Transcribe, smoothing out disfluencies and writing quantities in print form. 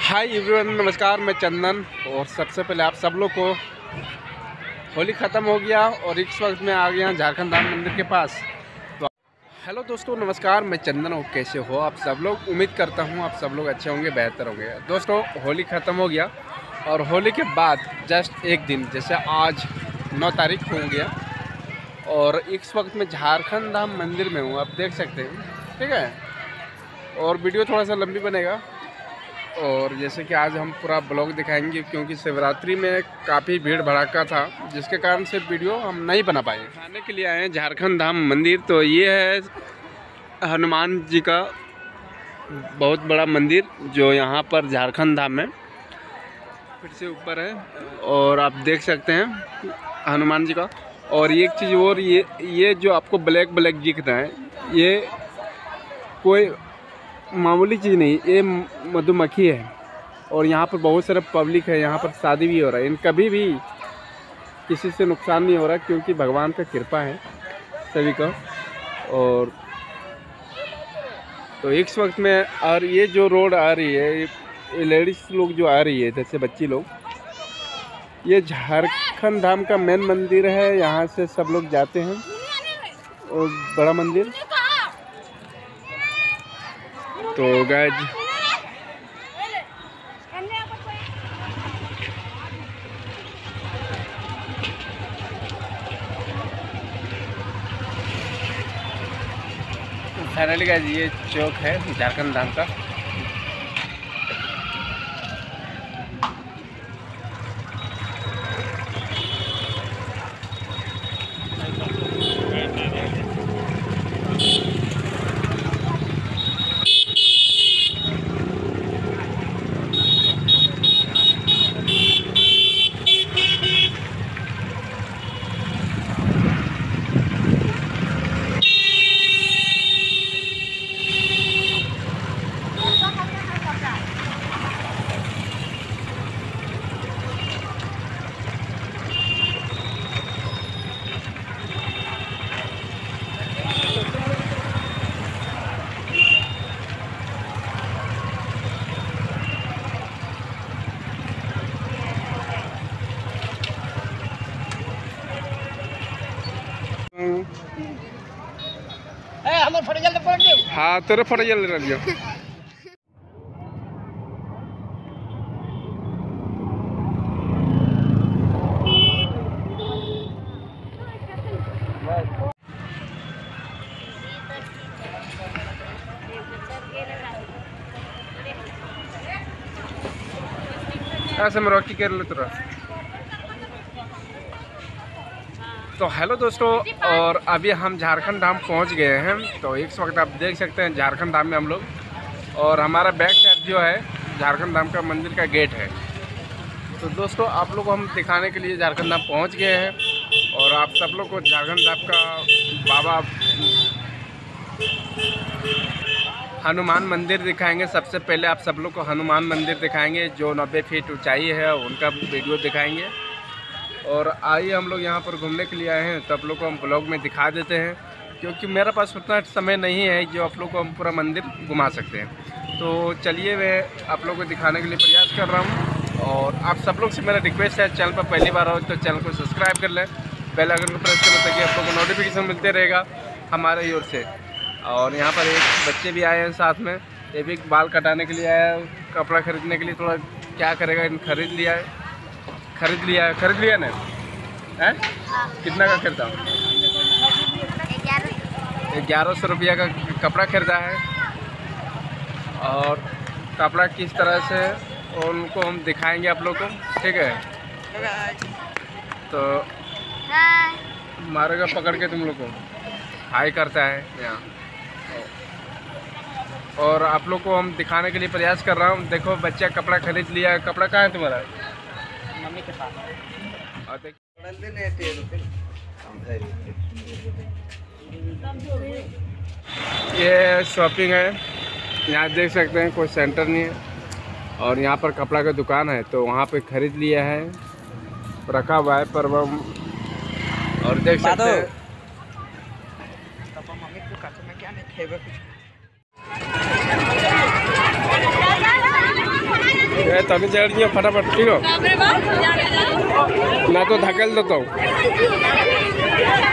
Hi everyone, नमस्कार। मैं चंदन। और सबसे पहले आप सब लोग को होली ख़त्म हो गया और इस वक्त मैं आ गया झारखंड धाम मंदिर के पास। तो हेलो दोस्तों, नमस्कार। मैं चंदन हूँ। कैसे हो आप सब लोग? उम्मीद करता हूँ आप सब लोग अच्छे होंगे, बेहतर होंगे। दोस्तों, होली ख़त्म हो गया और होली के बाद जस्ट एक दिन, जैसे आज 9 तारीख हो गया और इस वक्त मैं झारखंड धाम मंदिर में हूँ। आप देख सकते हैं, ठीक है। और वीडियो थोड़ा सा लंबी बनेगा और जैसे कि आज हम पूरा ब्लॉग दिखाएंगे, क्योंकि शिवरात्रि में काफ़ी भीड़ भड़ाका था, जिसके कारण से वीडियो हम नहीं बना पाए। खाने के लिए आए हैं झारखंड धाम मंदिर। तो ये है हनुमान जी का बहुत बड़ा मंदिर जो यहाँ पर झारखंड धाम में फिर से ऊपर है और आप देख सकते हैं हनुमान जी का। और एक चीज़ और, ये जो आपको ब्लैक ब्लैक दिख रहा है, ये कोई मामूली चीज़ नहीं, ये मधुमक्खी है। और यहाँ पर बहुत सारा पब्लिक है, यहाँ पर शादी भी हो रहा है। इन कभी भी किसी से नुकसान नहीं हो रहा, क्योंकि भगवान का कृपा है सभी का। और तो इस वक्त में, और ये जो रोड आ रही है, ये लेडीज़ लोग जो आ रही है, जैसे बच्ची लोग, ये झारखंड धाम का मेन मंदिर है। यहाँ से सब लोग जाते हैं और बड़ा मंदिर। तो गाइज फाइनली गाइज ये चौक है झारखंड धाम का। हाँ, तेरे फोटो जल्दी रख लियो। ऐसे में रॉकी कर ले तुरा। तो हेलो दोस्तों, और अभी हम झारखंड धाम पहुंच गए हैं। तो इस वक्त आप देख सकते हैं झारखंड धाम में हम लोग, और हमारा बैक साइड जो है झारखंड धाम का मंदिर का गेट है। तो दोस्तों, आप लोग को हम दिखाने के लिए झारखंड धाम पहुंच गए हैं और आप सब लोग को झारखंड धाम का बाबा हनुमान मंदिर दिखाएंगे। सबसे पहले आप सब लोग को हनुमान मंदिर दिखाएंगे, जो 90 फीट ऊंचाई है, उनका वीडियो दिखाएंगे। और आइए, हम लोग यहाँ पर घूमने के लिए आए हैं, तो आप लोग को हम ब्लॉग में दिखा देते हैं, क्योंकि मेरे पास उतना समय नहीं है जो आप लोग को हम पूरा मंदिर घुमा सकते हैं। तो चलिए, मैं आप लोग को दिखाने के लिए प्रयास कर रहा हूँ। और आप सब लोग से मेरा रिक्वेस्ट है, चैनल पर पहली बार हो तो चैनल को सब्सक्राइब कर लें, बेल आइकन को प्रेस करें, ताकि आप लोग को नोटिफिकेशन मिलते रहेगा हमारे ओर से। और यहाँ पर एक बच्चे भी आए हैं साथ में, ये भी बाल कटाने के लिए आया है, कपड़ा खरीदने के लिए। थोड़ा क्या करेगा, खरीद लिया ना है? कितना का खरीदा? 1100 रुपया का कपड़ा खरीदा है। और कपड़ा किस तरह से उनको हम दिखाएंगे आप लोग को, ठीक है। तो मारेगा पकड़ के तुम लोग को, हाई करता है यहाँ। और आप लोग को हम दिखाने के लिए प्रयास कर रहा हूँ। देखो, बच्चा कपड़ा खरीद लिया। कपड़ा कहाँ है तुम्हारा? मम्मी के पास। ये शॉपिंग है, यहाँ देख सकते हैं, कोई सेंटर नहीं है। और यहाँ पर कपड़ा का दुकान है, तो वहाँ पे खरीद लिया है, रखा हुआ है पर। और देख सकते हैं क्या नहीं तभी चढ़ गया फटाफट ठीक हो ना तो धकेल देता हूँ।